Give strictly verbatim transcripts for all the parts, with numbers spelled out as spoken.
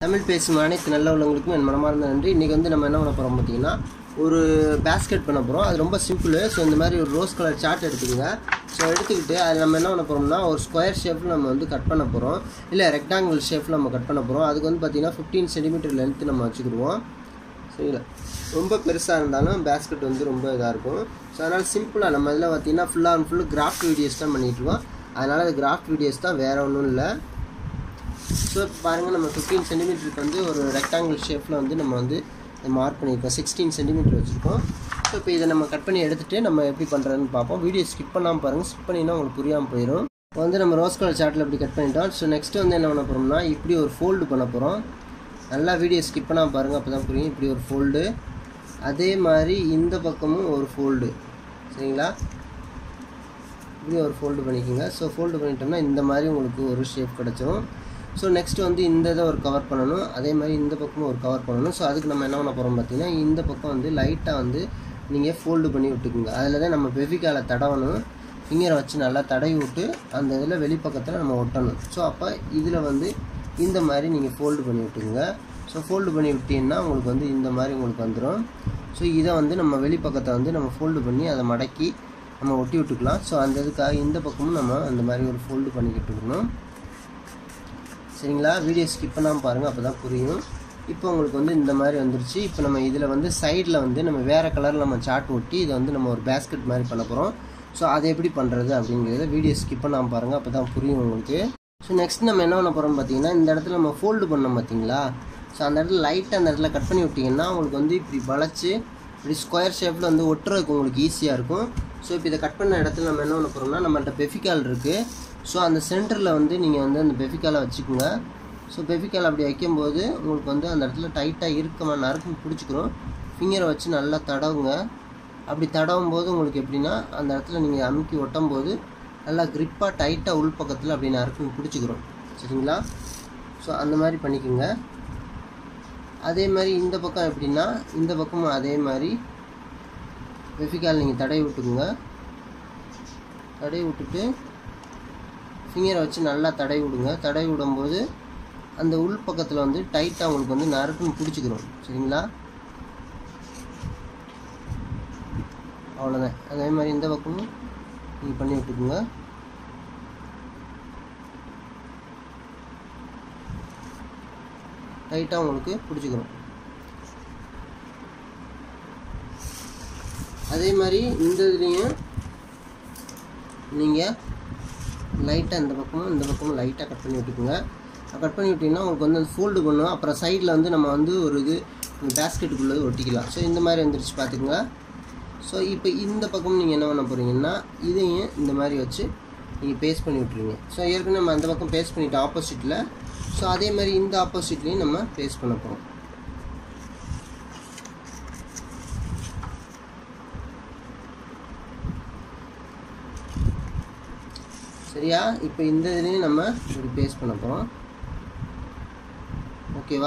தமிழ் பேசும் அனைத்து நல்ல உள்ளவங்களுக்கும் என் மனமார்ந்த நன்றி. இன்றைக்கி வந்து நம்ம என்ன பண்ண போகிறோம் பார்த்தீங்கன்னா, ஒரு பேஸ்கெட் பண்ண போகிறோம். அது ரொம்ப சிம்பிள். ஸோ இந்த மாதிரி ஒரு ரோஸ் கலர் சார்ட் எடுத்துக்கோங்க. ஸோ எடுத்துக்கிட்டு அதில் நம்ம என்ன பண்ண போகிறோம்னா, ஒரு ஸ்கொயர் ஷேப்பில் நம்ம வந்து கட் பண்ண போகிறோம், இல்லை ரெக்டாங்கிள் ஷேப்பில் நம்ம கட் பண்ண போகிறோம். அதுக்கு வந்து பார்த்திங்கன்னா ஃபிஃப்டீன் சென்டிமீட்டர் லென்த்து நம்ம வச்சுக்கிடுவோம். சரிங்களா? ரொம்ப பெருசாக இருந்தாலும் பேஸ்கெட் வந்து ரொம்ப இதாக இருக்கும். ஸோ அதனால் சிம்பிளாக நம்ம இதில் பார்த்திங்கன்னா ஃபுல்லாக அண்ட் ஃபுல்லு கிராஃப்ட் வீடியோஸ் தான் பண்ணிகிட்ருக்கோம். அதனால் அது கிராஃப்ட் வீடியோஸ் தான், வேறு ஒன்றும் இல்லை. ஸோ இப்போ பாருங்கள், நம்ம ஃபிஃப்டீன் சென்டிமீட்டருக்கு வந்து ஒரு ரெக்டாங்கிள் ஷேப்பில் வந்து நம்ம வந்து மார்க் பண்ணியிருக்கோம். சிக்ஸ்டீன் சென்டிமீட்டர் வச்சுருக்கோம். ஸோ இப்போ இதை நம்ம கட் பண்ணி எடுத்துகிட்டு நம்ம எப்படி பண்ணுறதுன்னு பார்ப்போம். வீடியோ ஸ்கிப் பண்ணாமல் பாருங்கள். ஸ்கிப் பண்ணிங்கன்னா உங்களுக்கு புரியாமல் போயிடும். இப்போ வந்து நம்ம ரோஸ் கலர் சார்ட்டில் இப்படி கட் பண்ணிட்டோம். ஸோ நெக்ஸ்ட்டு வந்து என்ன பண்ண போகிறோம்னா, இப்படி ஒரு ஃபோல்டு பண்ண போகிறோம். நல்லா வீடியோ ஸ்கிப் பண்ணாமல் பாருங்கள், அப்போ தான் புரியும். இப்படி ஒரு ஃபோல்டு, அதே மாதிரி இந்த பக்கமும் ஒரு ஃபோல்டு. சரிங்களா? இப்படி ஒரு ஃபோல்டு பண்ணிக்கோங்க. ஸோ ஃபோல்டு பண்ணிட்டோம்னா இந்த மாதிரி உங்களுக்கு ஒரு ஷேப் கிடச்சிரும். ஸோ நெக்ஸ்ட்டு வந்து இந்த இதை ஒரு கவர் பண்ணணும், அதே மாதிரி இந்த பக்கமும் ஒரு கவர் பண்ணணும். ஸோ அதுக்கு நம்ம என்ன பண்ண போகிறோம் பார்த்தீங்கன்னா, இந்த பக்கம் வந்து லைட்டாக வந்து நீங்கள் ஃபோல்டு பண்ணி விட்டுக்குங்க. அதில் தான் நம்ம பெவிக்கால தடவணும். ஃபிங்கரை வச்சு நல்லா தடவி விட்டு அந்த இதில் வெளிப்பக்கத்தில் நம்ம ஒட்டணும். ஸோ அப்போ இதில் வந்து இந்த மாதிரி நீங்கள் ஃபோல்டு பண்ணி விட்டுக்குங்க. ஸோ ஃபோல்டு பண்ணி விட்டீங்கன்னா உங்களுக்கு வந்து இந்த மாதிரி உங்களுக்கு வந்துடும். ஸோ இதை வந்து நம்ம வெளிப்பக்கத்தை வந்து நம்ம ஃபோல்டு பண்ணி அதை மடக்கி நம்ம ஒட்டி விட்டுக்கலாம். ஸோ அந்த இதுக்காக இந்த பக்கமும் நம்ம அந்த மாதிரி ஒரு ஃபோல்டு பண்ணிக்கிட்டு இருக்கணும். சரிங்களா? வீடியோ ஸ்கிப் பண்ணாமல் பாருங்கள், அப்போ தான் புரியும். இப்போ உங்களுக்கு வந்து இந்த மாதிரி வந்துருச்சு. இப்போ நம்ம இதில் வந்து சைடில் வந்து நம்ம வேறு கலரில் நம்ம சார்ட் ஒட்டி இதை வந்து நம்ம ஒரு பேஸ்கெட் மாதிரி பண்ண போகிறோம். ஸோ அதை எப்படி பண்ணுறது அப்படிங்கிறத வீடியோ ஸ்கிப் பண்ணாமல் பாருங்கள், அப்போ தான் புரியும் உங்களுக்கு. ஸோ நெக்ஸ்ட் நம்ம என்ன பண்ண போகிறோம் பார்த்தீங்கன்னா, இந்த இடத்துல நம்ம ஃபோல்டு பண்ணோம் பார்த்தீங்களா? ஸோ அந்த இடத்துல லைட்டாக அந்த இடத்துல கட் பண்ணி விட்டிங்கன்னா உங்களுக்கு வந்து இப்படி வளைச்சி இப்படி ஸ்கொயர் ஷேப்பில் வந்து ஒட்டுறதுக்கு உங்களுக்கு ஈஸியாக இருக்கும். ஸோ இப்போ இதை கட் பண்ண இடத்துல நம்ம என்ன பண்ண போகிறோம்னா, நம்மள்ட்ட பெஃபிகால் இருக்குது. ஸோ அந்த சென்டரில் வந்து நீங்கள் வந்து அந்த பெஃபிகாலை வச்சுக்கோங்க. ஸோ பெஃபிகால் அப்படி வைக்கும்போது உங்களுக்கு வந்து அந்த இடத்துல டைட்டாக இருக்கமா நறுக்குன்னு பிடிச்சிக்கிறோம். ஃபிங்கரை வச்சு நல்லா தடவுங்க. அப்படி தடவும் போது உங்களுக்கு எப்படின்னா, அந்த இடத்துல நீங்கள் அமுக்கி ஒட்டும் போது நல்லா க்ரிப்பாக டைட்டாக உள் பக்கத்தில் அப்படி நறுக்குன்னு பிடிச்சிக்கிறோம். சரிங்களா? ஸோ அந்த மாதிரி பண்ணிக்கோங்க. அதே மாதிரி இந்த பக்கம் எப்படின்னா, இந்த பக்கமும் அதே மாதிரி பெஃபிகால் நீங்கள் தடவி விட்டுக்குங்க. தடவி விட்டுட்டு ஃபிங்கரை வச்சு நல்லா தடவி விடுங்க. தடவி விடும்போது அந்த உள் பக்கத்தில் வந்து டைட்டாக உங்களுக்கு வந்து நறுக்குன்னு பிடிச்சிக்கிறோம். சரிங்களா? அவ்வளோதான். அதே மாதிரி இந்த பக்கமும் நீங்கள் பண்ணி விட்டுக்குங்க. டைட்டாக உங்களுக்கு பிடிச்சிக்கிறோம். அதே மாதிரி இந்த இதுலேயும் நீங்கள் லைட்டாக இந்த பக்கமும் இந்த பக்கமும் லைட்டாக கட் பண்ணி விட்டுக்குங்க. கட் பண்ணி விட்டிங்கன்னா உங்களுக்கு வந்து ஃபோல்டு பண்ணும். அப்புறம் சைடில் வந்து நம்ம வந்து ஒரு இது பேஸ்கெட்டுக்குள்ளே ஒட்டிக்கலாம். ஸோ இந்த மாதிரி வந்துருச்சு பார்த்துக்குங்க. ஸோ இப்போ இந்த பக்கம் நீங்கள் என்ன பண்ண போகிறீங்கன்னா, இதையும் இந்த மாதிரி வச்சு நீங்கள் பேஸ்ட் பண்ணி விட்டுருங்க. ஸோ ஏற்கனவே நம்ம அந்த பக்கம் பேஸ்ட் பண்ணிவிட்டு ஆப்போசிட்டில். ஸோ அதே மாதிரி இந்த ஆப்போசிட்லேயும் நம்ம பேஸ்ட் பண்ண போகிறோம். சரியா? இப்போ இந்த இதுலேயும் நம்ம இப்படி பேஸ்ட் பண்ண போகிறோம். ஓகேவா?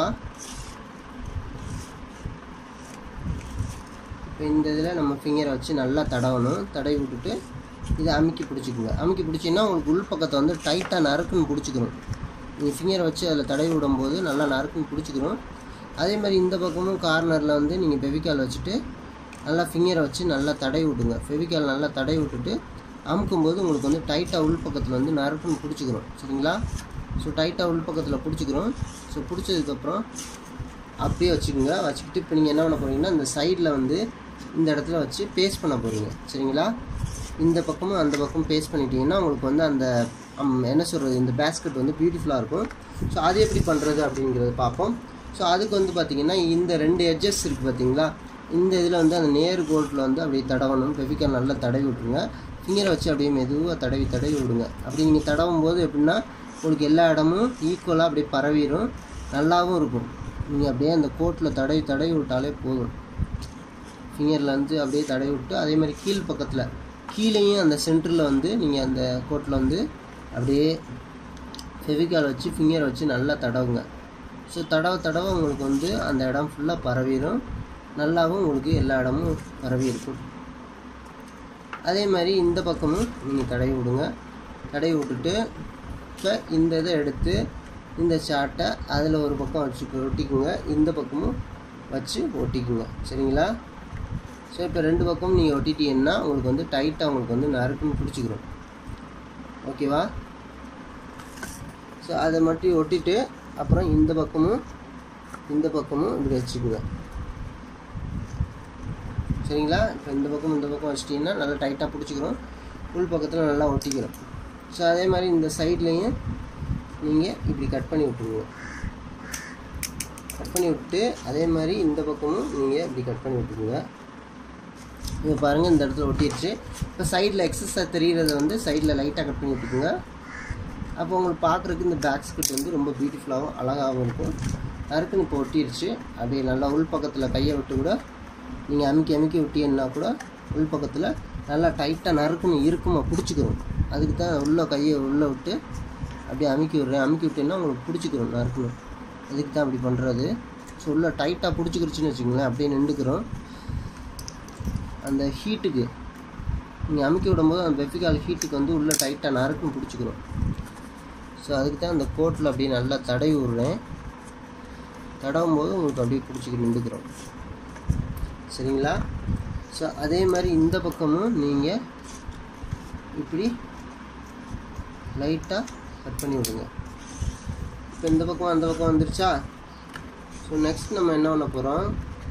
இப்போ இந்த இதில் நம்ம ஃபிங்கரை வச்சு நல்லா தடவணும். தடவி விட்டுட்டு இதை அமுக்கி பிடிச்சிக்குங்க. அமுக்கி பிடிச்சிங்கன்னா உங்களுக்கு உள் பக்கத்தை வந்து டைட்டாக நறுக்குன்னு பிடிச்சிக்கணும். நீங்கள் ஃபிங்கரை வச்சு அதில் தடவி விடும்போது நல்லா நறுக்குன்னு பிடிச்சிக்கணும். அதே மாதிரி இந்த பக்கமும் கார்னரில் வந்து நீங்கள் ஃபெவிகால் வச்சுட்டு நல்லா ஃபிங்கரை வச்சு நல்லா தடவி விட்டுங்க. ஃபெவிகால் நல்லா தடவி விட்டுட்டு அமுக்கும்போது உங்களுக்கு வந்து டைட்டாக உள் பக்கத்தில் வந்து நறுக்குன்னு பிடிச்சிக்கிறோம். சரிங்களா? ஸோ டைட்டாக உள் பக்கத்தில் பிடிச்சிக்கிறோம். ஸோ பிடிச்சதுக்கப்புறம் அப்படியே வச்சுக்கோங்க. வச்சுக்கிட்டு இப்போ நீங்கள் என்ன பண்ண போகிறீங்கன்னா, இந்த சைடில் வந்து இந்த இடத்துல வச்சு பேஸ்ட் பண்ண போகிறீங்க. சரிங்களா? இந்த பக்கமும் அந்த பக்கமும் பேஸ்ட் பண்ணிட்டீங்கன்னா உங்களுக்கு வந்து அந்த என்ன சொல்கிறது, இந்த பேஸ்கெட் வந்து பியூட்டிஃபுல்லாக இருக்கும். ஸோ அது எப்படி பண்ணுறது அப்படிங்கிறத பார்ப்போம். ஸோ அதுக்கு வந்து பார்த்திங்கன்னா, இந்த ரெண்டு எட்ஜஸ் இருக்குது பார்த்தீங்களா? இந்த இதில் வந்து அந்த நேர் கோட்டில் வந்து அப்படியே தடவணும். ஃபெவிகால் நல்லா தடவி விட்டுருங்க. ஃபிங்கரை வச்சு அப்படியே மெதுவாக தடவி தடவி விடுங்க. அப்படி நீங்கள் தடவும் போது எப்படின்னா, உங்களுக்கு எல்லா இடமும் ஈக்குவலாக அப்படியே பரவிடும், நல்லாவும் இருக்கும். நீங்கள் அப்படியே அந்த கோட்டில் தடவி தடவி விட்டாலே போதும். ஃபிங்கரில் வந்து அப்படியே தடவி விட்டு அதே மாதிரி கீழ் பக்கத்தில் கீழேயும் அந்த சென்டரில் வந்து நீங்கள் அந்த கோட்டில் வந்து அப்படியே ஃபெவிகால் வச்சு ஃபிங்கரை வச்சு நல்லா தடவுங்க. ஸோ தடவை தடவை உங்களுக்கு வந்து அந்த இடம் ஃபுல்லாக பரவிடும், நல்லாவும் உங்களுக்கு எல்லா இடமும் பரவி இருக்கும். அதே மாதிரி இந்த பக்கமும் நீங்கள் தடவி விடுங்க. தடவி விட்டுட்டு இப்போ இந்த இதை எடுத்து இந்த சார்ட்டை அதில் ஒரு பக்கம் வச்சு ஒட்டிக்குங்க, இந்த பக்கமும் வச்சு ஒட்டிக்குங்க. சரிங்களா? ஸோ இப்போ ரெண்டு பக்கமும் நீங்கள் ஒட்டிட்டீங்கன்னா உங்களுக்கு வந்து டைட்டாக உங்களுக்கு வந்து நறுக்குன்னு பிடிச்சிக்கிறோம். ஓகேவா? ஸோ அதை மட்டும் ஒட்டிட்டு அப்புறம் இந்த பக்கமும் இந்த பக்கமும் இப்படி வச்சுக்குங்க. சரிங்களா? இப்போ இந்த பக்கம் இந்த பக்கம் வச்சிட்டிங்கன்னா நல்லா டைட்டாக பிடிச்சிக்கிறோம், உள் பக்கத்தில் நல்லா ஒட்டிக்கிறோம். ஸோ அதே மாதிரி இந்த சைட்லேயும் நீங்கள் இப்படி கட் பண்ணி விட்டுருங்க. கட் பண்ணி விட்டு அதே மாதிரி இந்த பக்கமும் நீங்கள் இப்படி கட் பண்ணி விட்டுருங்க. இது பாருங்கள், இந்த இடத்துல ஒட்டிடுச்சு. இப்போ சைடில் எக்ஸஸாக தெரிகிறத வந்து சைடில் லைட்டாக கட் பண்ணி விட்டுக்குங்க. அப்போ உங்களுக்கு பார்க்குறதுக்கு இந்த பேக் ஸ்கர்ட் வந்து ரொம்ப பியூட்டிஃபுல்லாகவும் அழகாகவும் இருக்கும். நறுக்குன்னு இப்போ ஒட்டிடுச்சு. அப்படியே நல்லா உள் பக்கத்தில் கையை விட்டு கூட நீங்கள் அமுக்கி அமுக்கி விட்டீங்கன்னா கூட உள் பக்கத்தில் நல்லா டைட்டாக நறுக்குன்னு இருக்குமா பிடிச்சிக்கிறோம். அதுக்கு தான் உள்ளே கையை உள்ளே விட்டு அப்படியே அமுக்கி விட்றேன். அமுக்கி விட்டீங்கன்னா உங்களுக்கு பிடிச்சிக்கிறோம் நறுக்குன்னு. அதுக்கு தான் அப்படி பண்ணுறது. ஸோ உள்ளே டைட்டாக பிடிச்சிக்கிருச்சுன்னு வச்சுக்கோங்களேன், அப்படியே நின்றுக்கிறோம். அந்த ஹீட்டுக்கு நீங்கள் அமுக்கி விடும்போது அந்த வெஃபிகால் ஹீட்டுக்கு வந்து உள்ளே டைட்டாக நறுக்குன்னு பிடிச்சிக்கிறோம். ஸோ அதுக்கு தான் அந்த கோட்டில் அப்படியே நல்லா தடவி விட்றேன். தடவும் போது உங்களுக்கு அப்படியே பிடிச்சிக்கிட்டு நின்றுக்கிறோம். சரிங்களா? ஸோ அதே மாதிரி இந்த பக்கமும் நீங்கள் இப்படி லைட்டாக கட் பண்ணி விடுங்க. இப்போ இந்த பக்கம் அந்த பக்கம் வந்துருச்சா? ஸோ நெக்ஸ்ட் நம்ம என்ன பண்ண போகிறோம்,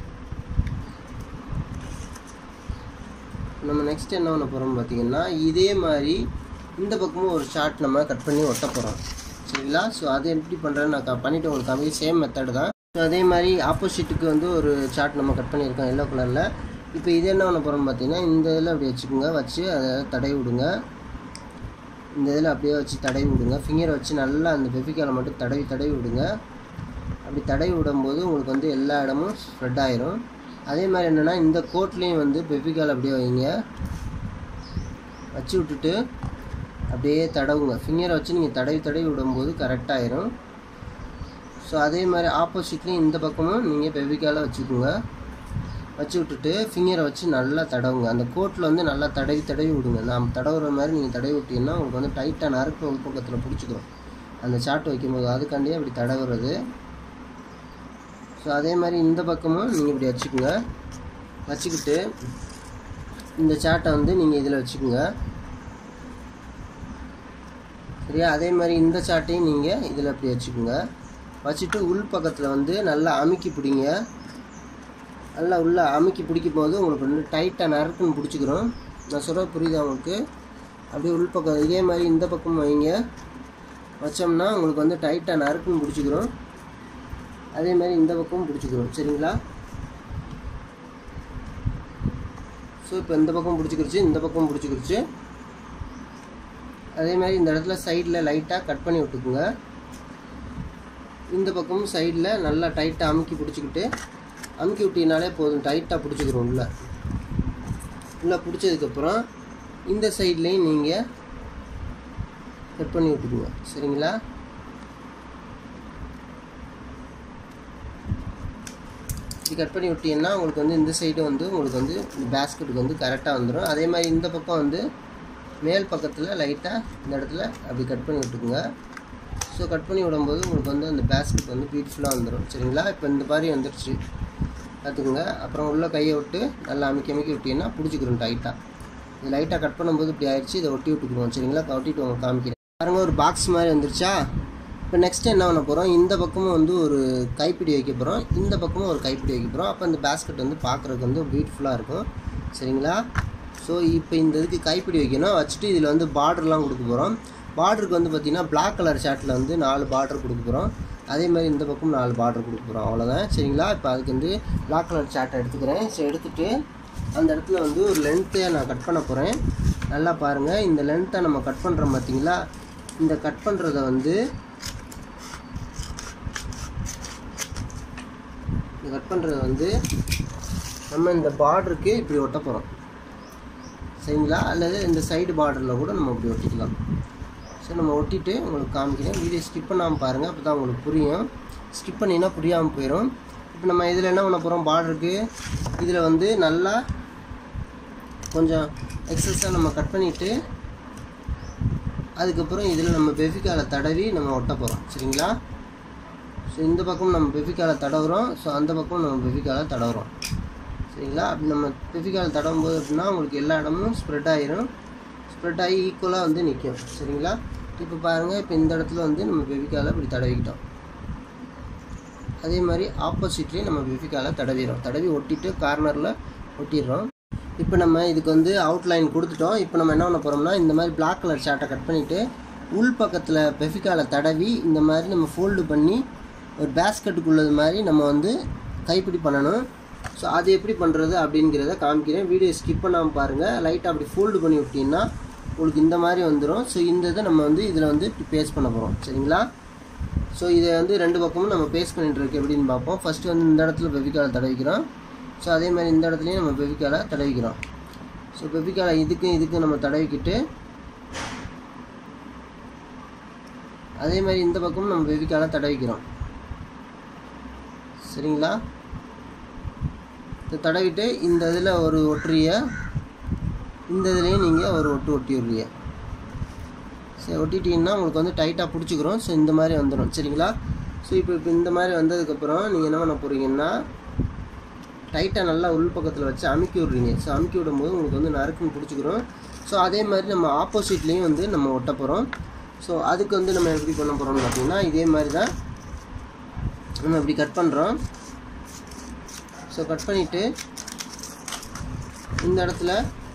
நம்ம நெக்ஸ்ட் என்ன பண்ண போகிறோம் பார்த்தீங்கன்னா, இதே மாதிரி இந்த பக்கமும் ஒரு ஷார்ட் நம்ம கட் பண்ணி ஒட்ட போகிறோம். சரிங்களா? ஸோ அதை எப்படி பண்ணுறேன்னு நான் பண்ணிவிட்டு உங்களுக்கு காமி சேம் மெத்தடு தான். ஸோ அதே மாதிரி ஆப்போசிட்டுக்கு வந்து ஒரு சார்ட் நம்ம கட் பண்ணியிருக்கோம் எல்லோ கலரில். இப்போ இது என்ன பண்ண போகிறோம் பார்த்தீங்கன்னா, இந்த இதில் அப்படி வச்சுக்கோங்க, வச்சு அதை தடவி விடுங்க. இந்த இதில் அப்படியே வச்சு தடவி விடுங்க. ஃபிங்கரை வச்சு நல்லா அந்த பெஃபிகாலை மட்டும் தடவி தடவி விடுங்க. அப்படி தடவி விடும்போது உங்களுக்கு வந்து எல்லா இடமும் ஸ்ப்ரெட் ஆயிரும். அதே மாதிரி என்னென்னா, இந்த கோட்லேயும் வந்து பெஃபிகால் அப்படியே வைங்க, வச்சு விட்டுட்டு அப்படியே தடவுங்க. ஃபிங்கரை வச்சு நீங்கள் தடவி தடவி விடும்போது கரெக்டாகிடும். ஸோ அதே மாதிரி ஆப்போசிட்லேயும் இந்த பக்கமும் நீங்கள் பெஃபிகாலை வச்சுக்கோங்க, வச்சு விட்டுட்டு ஃபிங்கரை வச்சு நல்லா தடவுங்க. அந்த கோட்டில் வந்து நல்லா தடவி தடவி விடுங்க. நாம் தடவுற மாதிரி நீங்கள் தடவி விட்டீங்கன்னா உங்களுக்கு வந்து டைட்டாக நறுக்கு உள் பக்கத்தில் பிடிச்சிக்கிறோம் அந்த சாட்டு வைக்கும்போது. அதுக்காண்டியே அப்படி தடவுறது. ஸோ அதே மாதிரி இந்த பக்கமும் நீங்கள் இப்படி வச்சுக்கோங்க. வச்சுக்கிட்டு இந்த சாட்டை வந்து நீங்கள் இதில் வச்சுக்கோங்க. சரியா? அதே மாதிரி இந்த சாட்டையும் நீங்கள் இதில் அப்படி வச்சுக்கோங்க. வச்சுட்டு உள் பக்கத்தில் வந்து நல்லா அமுக்கி பிடிங்க. நல்லா உள்ளே அமுக்கி பிடிக்கும் போது உங்களுக்கு வந்து டைட்டாக நறுக்குன்னு பிடிச்சிக்கிறோம். நான் சொல்கிற புரியுதா உங்களுக்கு? அப்படியே உள் பக்கம் இதே மாதிரி இந்த பக்கம் வைங்க. வச்சோம்னா உங்களுக்கு வந்து டைட்டாக நறுக்குன்னு பிடிச்சிக்கிறோம். அதே மாதிரி இந்த பக்கமும் பிடிச்சிக்கிறோம். சரிங்களா? ஸோ இப்போ இந்த பக்கம் பிடிச்சிக்கிருச்சு, இந்த பக்கம் பிடிச்சிக்கிருச்சு. அதே மாதிரி இந்த இடத்துல சைடில் லைட்டாக கட் பண்ணி விட்டுக்குங்க. இந்த பக்கமும் சைடில் நல்லா டைட்டாக அமுக்கி பிடிச்சிக்கிட்டு அமுக்கி விட்டினாலே போதும், டைட்டாக பிடிச்சிக்கிறோம். உள்ள உள்ளே பிடிச்சதுக்கப்புறம் இந்த சைட்லேயும் நீங்கள் கட் பண்ணி விட்டுக்குங்க. சரிங்களா? இப்படி கட் பண்ணி விட்டீங்கன்னா உங்களுக்கு வந்து இந்த சைடு வந்து உங்களுக்கு வந்து இந்த பேஸ்கெட்டுக்கு வந்து கரெக்டாக வந்துடும். அதே மாதிரி இந்த பக்கம் வந்து மேல் பக்கத்தில் லைட்டாக இந்த இடத்துல அப்படி கட் பண்ணி விட்டுக்குங்க. ஸோ கட் பண்ணி விடும்போது உங்களுக்கு வந்து அந்த பேஸ்கெட் வந்து பியூட்டிஃபுல்லாக வந்துடும். சரிங்களா? இப்போ இந்த மாதிரி வந்துடுச்சு பார்த்துக்குங்க. அப்புறம் உள்ள கையை விட்டு நல்லா அமுக்கி அமுக்கி விட்டீங்கன்னா பிடிச்சிக்கிறோம் டைட்டாக. இது லைட்டாக கட் பண்ணும்போது இப்படி ஆயிடுச்சு. இதை ஒட்டி விட்டுக்குவோம். சரிங்களா? ஒட்டிட்டு உங்களுக்கு காமிக்கிறேன் பாருங்கள். ஒரு பாக்ஸ் மாதிரி வந்துருச்சா? இப்போ நெக்ஸ்ட்டு என்ன பண்ண போகிறோம், இந்த பக்கமும் வந்து ஒரு கைப்பிடி வைக்க போகிறோம், இந்த பக்கமும் ஒரு கைப்பிடி வைக்க போகிறோம். அப்போ இந்த பேஸ்கெட் வந்து பார்க்குறதுக்கு வந்து பியூட்டிஃபுல்லாக இருக்கும். சரிங்களா? ஸோ இப்போ இந்த இதுக்கு கைப்பிடி வைக்கணும். வச்சுட்டு இதில் வந்து பார்டர்லாம் கொடுக்க போகிறோம். பார்டருக்கு வந்து பார்த்திங்கன்னா பிளாக் கலர் ஷர்ட்டில் வந்து நாலு பார்டர் கொடுக்க போகிறோம். அதே மாதிரி இந்த பக்கம் நாலு பார்டர் கொடுக்க போகிறோம். அவ்வளோதான். சரிங்களா? இப்போ அதுக்கு வந்து பிளாக் கலர் ஷர்ட்டை எடுத்துக்கிறேன். ஸோ எடுத்துகிட்டு அந்த இடத்துல வந்து ஒரு லென்த்தை நான் கட் பண்ண போகிறேன். நல்லா பாருங்கள். இந்த லென்த்தை நம்ம கட் பண்ணுறோம் பார்த்தீங்களா? இந்த கட் பண்ணுறத வந்து கட் பண்ணுறது வந்து நம்ம இந்த பார்டருக்கு இப்படி ஒட்ட போகிறோம். சரிங்களா? அல்லது இந்த சைடு பார்டரில் கூட நம்ம இப்படி ஒட்டிக்கலாம். ஸோ நம்ம ஒட்டிட்டு உங்களுக்கு காமிக்கிறேன். வீடியோ ஸ்கிப் பண்ணாமல் பாருங்கள், அப்போ தான் உங்களுக்கு புரியும். ஸ்கிப் பண்ணிங்கன்னா புரியாமல் போயிடும். இப்போ நம்ம இதில் என்ன பண்ண போகிறோம், பார்டருக்கு இதில் வந்து நல்லா கொஞ்சம் எக்ஸஸாக நம்ம கட் பண்ணிவிட்டு அதுக்கப்புறம் இதில் நம்ம பெஃபிகாலை தடவி நம்ம ஒட்ட போகிறோம். சரிங்களா? ஸோ இந்த பக்கம் நம்ம பெஃபிக்காலை தடவுறோம், ஸோ அந்த பக்கம் நம்ம பெஃபிக்காலை தடவுறோம். சரிங்களா? அப்படி நம்ம பெஃபிக்காலை தடவும் போது அப்படின்னா உங்களுக்கு எல்லா இடமும் ஸ்ப்ரெட் ஆகிரும். ஸ்ப்ரெட் ஆகி ஈக்குவலாக வந்து நிற்கும். சரிங்களா? இப்போ பாருங்கள், இப்போ இந்த இடத்துல வந்து நம்ம பெஃபிக்காலை இப்படி தடவிக்கிட்டோம். அதே மாதிரி ஆப்போசிட்லேயும் நம்ம பெஃபிக்காலை தடவிடுறோம். தடவி ஒட்டிட்டு கார்னரில் ஒட்டிடுறோம். இப்போ நம்ம இதுக்கு வந்து அவுட்லைன் கொடுத்துட்டோம். இப்போ நம்ம என்ன பண்ண போகிறோம்னா, இந்த மாதிரி பிளாக் கலர் சார்ட்டை கட் பண்ணிவிட்டு உள் பக்கத்தில் பெஃபிக்காலை தடவி இந்த மாதிரி நம்ம ஃபோல்டு பண்ணி ஒரு பேஸ்கெட்டுக்குள்ளது மாதிரி நம்ம வந்து கைப்பிடி பண்ணணும். ஸோ அது எப்படி பண்ணுறது அப்படிங்கிறத காமிக்கிறேன். வீடியோ ஸ்கிப் பண்ணாமல் பாருங்கள். லைட்டாக அப்படி ஃபோல்டு பண்ணி விட்டிங்கன்னா உங்களுக்கு இந்த மாதிரி வந்துடும். ஸோ இந்த இதை நம்ம வந்து இதில் வந்து பேஸ்ட் பண்ண போகிறோம். சரிங்களா? ஸோ இதை வந்து ரெண்டு பக்கமும் நம்ம பேஸ்ட் பண்ணிட்டு இருக்கு எப்படின்னு பார்ப்போம். ஃபஸ்ட்டு வந்து இந்த இடத்துல பெஃபிக்காலை தடவிக்கிறோம். ஸோ அதே மாதிரி இந்த இடத்துலையும் நம்ம பெஃபிக்காலை தடவிக்கிறோம். ஸோ பெஃபிக்காலை இதுக்கும் இதுக்கும் நம்ம தடவிக்கிட்டு அதே மாதிரி இந்த பக்கமும் நம்ம பெஃபிக்காலை தடவிக்கிறோம். சரிங்களா? இதை தடவிட்டு இந்த இதில் ஒரு ஒட்டுறிய, இந்த இதுலேயும் நீங்கள் ஒரு ஒட்டு ஒட்டி விடுறீங்க. சரி, ஒட்டிட்டிங்கன்னா உங்களுக்கு வந்து டைட்டாக பிடிச்சிக்கிறோம். ஸோ இந்த மாதிரி வந்துடும். சரிங்களா? ஸோ இப்போ இப்போ இந்த மாதிரி வந்ததுக்கப்புறம் நீங்கள் என்ன பண்ண போகிறீங்கன்னா, டைட்டாக நல்லா உள் பக்கத்தில் வச்சு அமுக்கி விட்றீங்க. ஸோ அமுக்கி விடும்போது உங்களுக்கு வந்து நறுக்குன்னு பிடிச்சிக்கிறோம். ஸோ அதே மாதிரி நம்ம ஆப்போசிட்லேயும் வந்து நம்ம ஒட்ட போகிறோம். ஸோ அதுக்கு வந்து நம்ம எப்படி பண்ண போகிறோம்னு பார்த்தீங்கன்னா, இதே மாதிரி தான் நம்ம இப்படி கட் பண்ணுறோம். ஸோ கட் பண்ணிவிட்டு இந்த இடத்துல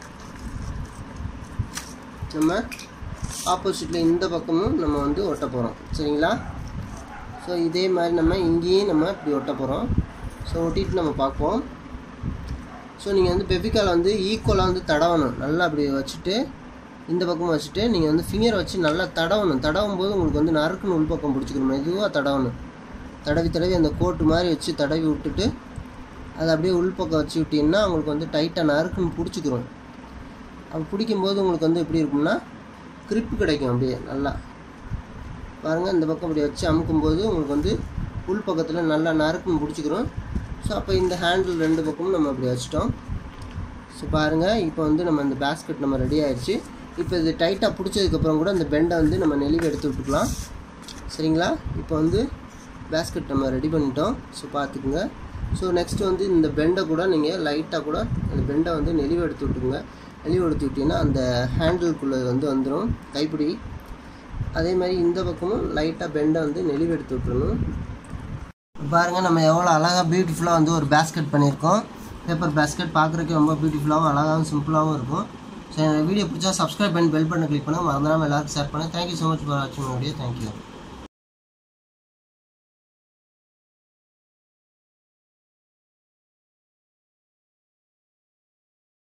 நம்ம ஆப்போசிட்டில் இந்த பக்கமும் நம்ம வந்து ஒட்ட போகிறோம். சரிங்களா? ஸோ இதே மாதிரி நம்ம இங்கேயும் நம்ம இப்படி ஒட்ட போகிறோம். ஸோ ஒட்டிட்டு நம்ம பார்ப்போம். ஸோ நீங்கள் வந்து பெஃபிக்காலை வந்து ஈக்குவலாக வந்து தடவணும். நல்லா அப்படி வச்சுட்டு இந்த பக்கம் வச்சுட்டு நீங்கள் வந்து ஃபிங்கரை வச்சு நல்லா தடவணும். தடவும் போது உங்களுக்கு வந்து நறுக்குன்னு உள் பக்கம் பிடிச்சிக்கணும். மெதுவாக தடவணும். தடவி தடவி அந்த கோட்டு மாதிரி வச்சு தடவி விட்டுட்டு அதை அப்படியே உள் பக்கம் வச்சு விட்டிங்கன்னா உங்களுக்கு வந்து டைட்டாக நறுக்குன்னு பிடிச்சிக்கிறோம். அப்போ பிடிக்கும்போது உங்களுக்கு வந்து எப்படி இருக்கும்னா கிரிப்பு கிடைக்கும். அப்படியே நல்லா பாருங்கள், இந்த பக்கம் அப்படி வச்சு அமுக்கும்போது உங்களுக்கு வந்து உள் பக்கத்தில் நல்லா நறுக்குன்னு பிடிச்சிக்கிறோம். ஸோ அப்போ இந்த ஹேண்டில் ரெண்டு பக்கமும் நம்ம அப்படி வச்சிட்டோம். ஸோ பாருங்கள், இப்போ வந்து நம்ம இந்த பேஸ்கெட் நம்ம ரெடி ஆகிடுச்சு. இப்போ இது டைட்டாக பிடிச்சதுக்கப்புறம் கூட இந்த பெண்டை வந்து நம்ம நெளிவு எடுத்து விட்டுக்கலாம். சரிங்களா? இப்போ வந்து பேஸ்கெட் நம்ம ரெடி பண்ணிட்டோம். ஸோ பார்த்துக்குங்க. ஸோ நெக்ஸ்ட்டு வந்து இந்த பெண்டை கூட நீங்கள் லைட்டாக கூட அந்த பெண்டை வந்து நெளிவு எடுத்து விட்டுக்குங்க. நெளிவு எடுத்து விட்டிங்கன்னா அந்த ஹேண்டிலுக்குள்ளே வந்து வந்துடும் கைப்பிடி. அதே மாதிரி இந்த பக்கமும் லைட்டாக பெண்டை வந்து நெளிவு எடுத்து விட்டுறணும். பாருங்கள், நம்ம எவ்வளோ அழகாக பியூட்டிஃபுல்லாக வந்து ஒரு பேஸ்கெட் பண்ணியிருக்கோம். பேப்பர் பேஸ்கெட் பார்க்குறதுக்கு ரொம்ப பியூட்டிஃபுல்லாகவும் அழகாகவும் சிம்பிளாகவும் இருக்கும். ஸோ வீடியோ பிடிச்சா சப்ஸ்கிரைப் பண்ணி பெல் பட்டனை கிளிக் பண்ண மறந்துடாமல் எல்லாருக்கும் ஷேர் பண்ணுங்கள். தேங்க்யூ ஸோ மச் ஃபார் வாட்சிங் வீடியோ. தேங்க்யூ.